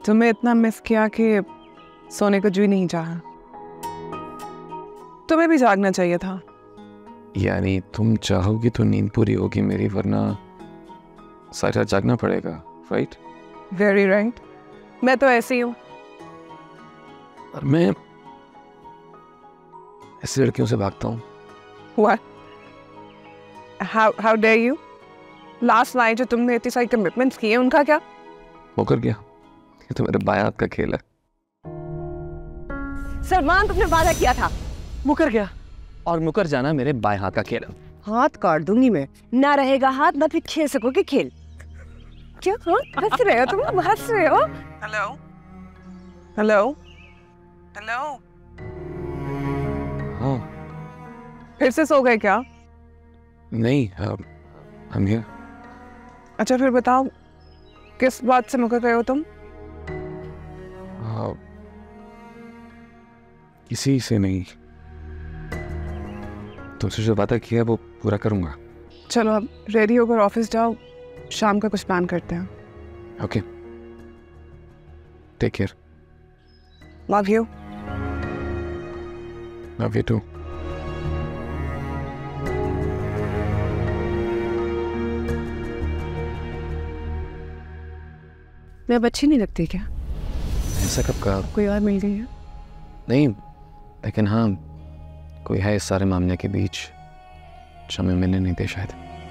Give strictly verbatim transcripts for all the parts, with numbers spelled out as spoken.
तुम्हें इतना मिस किया कि सोने को जी नहीं चाहा। तुम्हें भी जागना चाहिए था। यानी तुम चाहोगी तो नींद पूरी होगी मेरी, वरना सारी रात जागना पड़ेगा, राइट? Very right. मैं तो ऐसी हूँ। और मैं ऐसी लड़कियों से भागता हूँ। What? How how dare you? Last night जो तुमने इतनी सारी कमिटमेंट्स किए उनका क्या? मुकर गया। ये तो मेरे बायात का खेल है। सलमान, तुमने वादा किया था। मुकर गया, और मुकर जाना मेरे बाएं हाथ का खेल है। हाथ काट दूंगी मैं, ना रहेगा हाथ ना फिर खेल सकोगे खेल। क्या हंस रहे हो तुम? हंस रहे हो? Hello hello hello. हाँ। फिर से सो गए क्या? नहीं, हम हियर। अच्छा फिर बताओ, किस बात से मुकर गए हो तुम? आ, किसी से नहीं। तुमसे जो वादा किया वो पूरा करूंगा। चलो अब रेडी होकर ऑफिस जाओ, शाम का कुछ प्लान करते हैं। Okay, take care. Love you. Love you too. मैं अब अच्छी नहीं लगती क्या? ऐसा कब कहा? कोई और मिल गई है? नहीं, लेकिन हाँ, कोई है इस सारे मामले के बीच जो हमें मिलने नहीं दे शायद।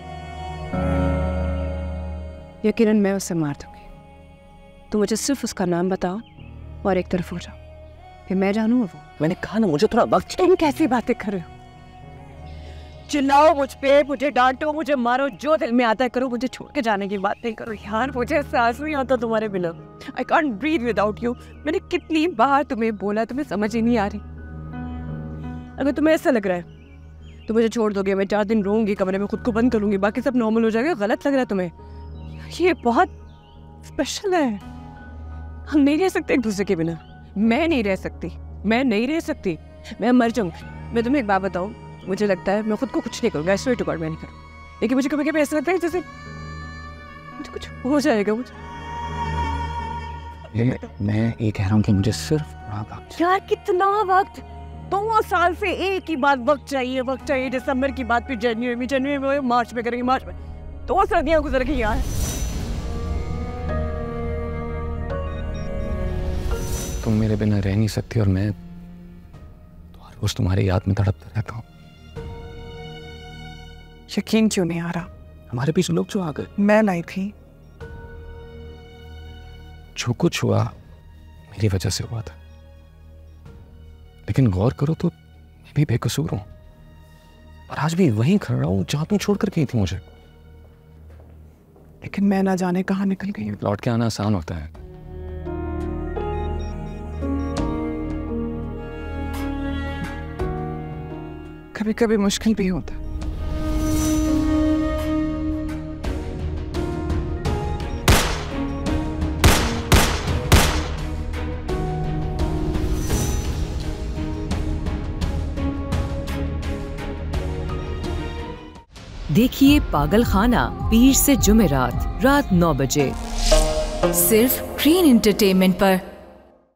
यकीनन मैं उसे मार दूंगी। तो मुझे सिर्फ उसका नाम बताओ और एक तरफ हो जाओ, फिर मैं जानूं वो। मैंने कहा ना, मुझे थोड़ा वक्त। तुम कैसी बातें कर रहे हो? चिल्लाओ मुझ पे, मुझे डांटो, मुझे मारो, जो दिल में आता है करो, मुझे छोड़ के जाने की बात नहीं करो। यार मुझे सांस नहीं आता तुम्हारे बिना। I can't breathe without you. मैंने कितनी बार तुम्हें बोला, तुम्हें समझ ही नहीं आ रही। अगर तुम्हें ऐसा लग रहा है तो मुझे छोड़ दोगे, मैं चार दिन रोऊंगी, कमरे में खुद को बंद करूंगी, बाकी सब नॉर्मल हो जाएगा। गलत लग रहा है तुम्हें? ये बहुत स्पेशल है। हम नहीं रह सकते एक दूसरे के बिना। मैं नहीं रह सकती, मैं नहीं रह सकती, मैं मर जाऊंगी। मैं तुम्हें एक बात बताऊं, मुझे लगता है मैं खुद को कुछ नहीं करूंगा, स्वेयर टू गॉड मैं नहीं करूँ, लेकिन मुझे कभी कभी ऐसा लगता है जैसे मुझे कुछ हो जाएगा। मुझे ये, मैं ये कह रहा हूँ कि मुझे सिर्फ वक्त। यार कितना वक्त? दो साल से एक ही बात, वक्त चाहिए वक्त चाहिए। दिसंबर की बात फिर जनवरी में, जनवरी में मार्च में करेंगे, मार्च में। दो सर्दियां गुजर गई यार। तुम मेरे बिना रह नहीं सकती और मैं तो हर रोज तुम्हारी याद में तड़पता रहता हूँ। यकीन क्यों नहीं आ रहा? हमारे पीछे लोग जो आ गए, मैं लाई थी। जो कुछ हुआ मेरी वजह से हुआ था, लेकिन गौर करो तो मैं भी बेकसूर हूं और आज भी वहीं खड़ा हूं जहां तुम छोड़ कर गई थी मुझे। लेकिन मैं ना जाने कहां निकल गई हूं। लौट के आना आसान होता है। कभी कभी मुश्किल भी होता है। देखिए पागल खाना पीर से जुमेरात रात नौ बजे सिर्फ ग्रीन एंटरटेनमेंट पर।